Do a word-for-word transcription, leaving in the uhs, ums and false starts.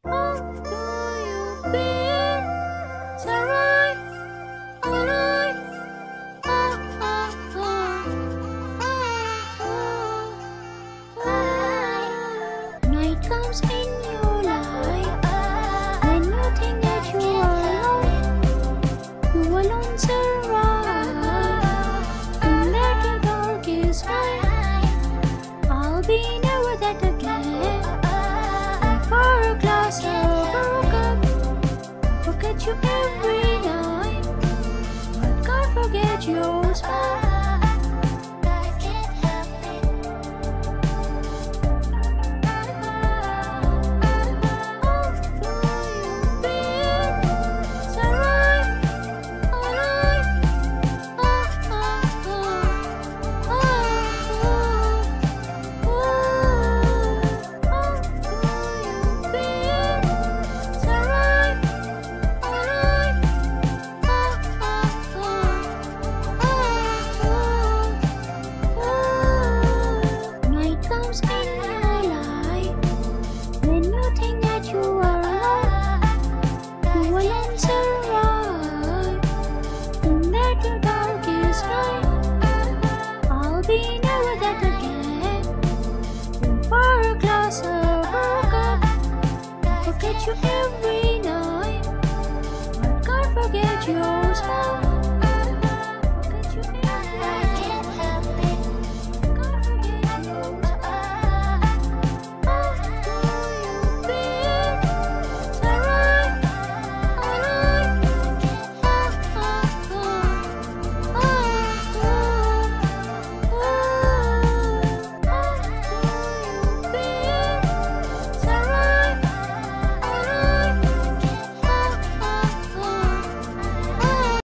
How do you feel? Is that right? Alright. Oh, oh, oh. Oh, oh. Night comes in your life when you think that you are alone. You alone survive in that your darkest night. I'll be never that again. For a glass of Breakup, forget you every night, but can't forget your smile.